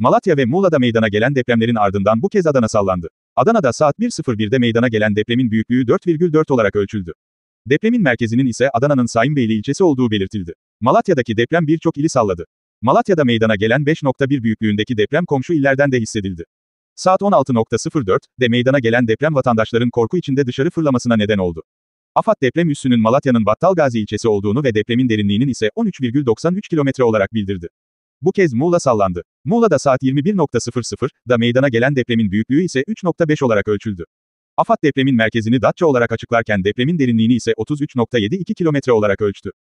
Malatya ve Muğla'da meydana gelen depremlerin ardından bu kez Adana sallandı. Adana'da saat 1.01'de meydana gelen depremin büyüklüğü 4,4 olarak ölçüldü. Depremin merkezinin ise Adana'nın Saimbeyli ilçesi olduğu belirtildi. Malatya'daki deprem birçok ili salladı. Malatya'da meydana gelen 5.1 büyüklüğündeki deprem komşu illerden de hissedildi. Saat 16.04'de meydana gelen deprem vatandaşların korku içinde dışarı fırlamasına neden oldu. AFAD deprem üssünün Malatya'nın Battalgazi ilçesi olduğunu ve depremin derinliğinin ise 13,93 kilometre olarak bildirdi. Bu kez Muğla sallandı. Muğla'da saat 21.00'da meydana gelen depremin büyüklüğü ise 3.5 olarak ölçüldü. AFAD depremin merkezini Datça olarak açıklarken depremin derinliğini ise 33.72 kilometre olarak ölçtü.